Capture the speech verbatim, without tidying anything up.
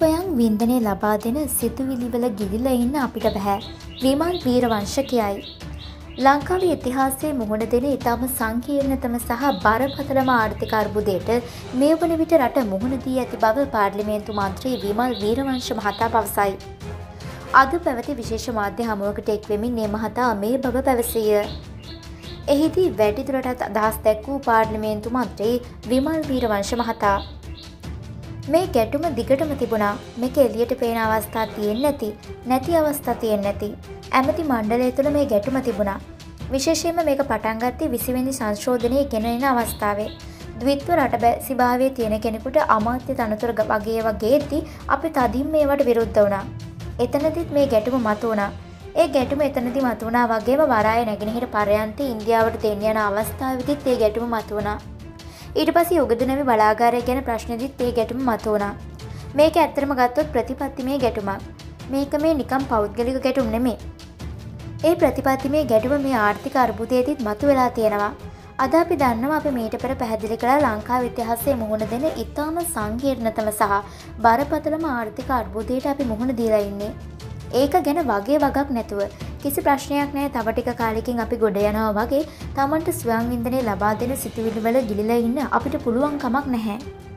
ස්වයං වින්දනය ලබා දෙන සිතුවිලිවල ගිලිලා ඉන්න අපිට බෑ. විමල් වීරවංශ කියයි. ලංකාවේ ඉතිහාසයේ මුහුණ දෙන ඉතාම සංකීර්ණතම සහ බරපතලම ආර්ථික අර්බුදයට මේ වන විට රට මුහුණ දී ඇති බව පාර්ලිමේන්තු මන්ත්‍රී විමල් වීරවංශ මහතා පවසයි. අද පැවති විශේෂ මාධ්‍ය හමුවකට එක් වෙමින් මේ මහතා මේ බව පැවසිය. එහිදී වැඩිදුරටත් අදහස් දැක්වූ පාර්ලිමේන්තු මන්ත්‍රී විමල් වීරවංශ මහතා මේ ගැටුම දිගටම තිබුණා. මේක එළියට පේන අවස්ථා තියෙන්නේ නැති, නැති අවස්ථා තියෙන්නේ නැති. ඇමති මණ්ඩලය තුළ මේ ගැටුම තිබුණා. විශේෂයෙන්ම මේක පටන් ගත්තේ විසි වෙනි සංශෝධනයේ ගෙනෙන අවස්ථාවේ. ද්විත්ව රටබැසිභාවයේ තියෙන කෙනෙකුට අමාත්‍ය තනතුර වගේ ඒවා ගේද්දි අපි තදින් මේවට විරුද්ධ වුණා. එතනදිත් මේ ගැටුම මතුවුණා. ඒ ගැටුම එතනදි මතුවුණා වගේම වරාය නැගෙනහිර පරයන්තේ ඉන්දියාවට දෙන්න යන අවස්ථාවේදීත් ඒ ගැටුම මතුවුණා. ඊට පස්සේ යුගදනවි බලාගාරය ගැන ප්‍රශ්නෙදිත් ඒ ගැටුම මතුවුණා. මේක ඇත්තටම ගත්තොත් ප්‍රතිපත්තිමය ගැටුමක්. මේක මේ නිකම් පෞද්ගලික ගැටුම් නෙමෙයි. ඒ ප්‍රතිපත්තිමය ගැටුම මේ ආර්ථික අර්බුදයේදීත් මතුවලා තියෙනවා. අද අපි දන්නවා අපි මීට පෙර පැහැදිලි කළා ලංකාවේ ඉතිහාසයේ මුහුණ දෙන ඉතාම සංකීර්ණතම සහ බරපතලම ආර්ථික අර්බුදයට අපි මුහුණ දීලා ඉන්නේ. ඒක ගැන වගේ වගක් නැතුව කිසි ප්‍රශ්නයක් නැහැ. තව ටික කාලෙකින් අපි ගොඩ යනවා වගේ Tamanට ස්වයං වින්දනය ලබා දෙන සිතුවිලි වල ගිලිලා ඉන්න අපිට පුළුවන් කමක් නැහැ.